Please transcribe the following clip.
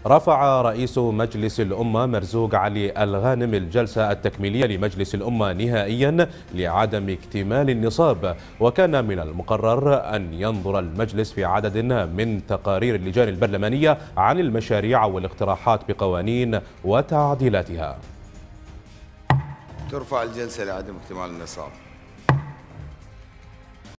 رفع رئيس مجلس الأمة مرزوق علي الغانم الجلسة التكميلية لمجلس الأمة نهائيا لعدم اكتمال النصاب، وكان من المقرر أن ينظر المجلس في عدد من تقارير اللجان البرلمانية عن المشاريع والاقتراحات بقوانين وتعديلاتها. ترفع الجلسة لعدم اكتمال النصاب.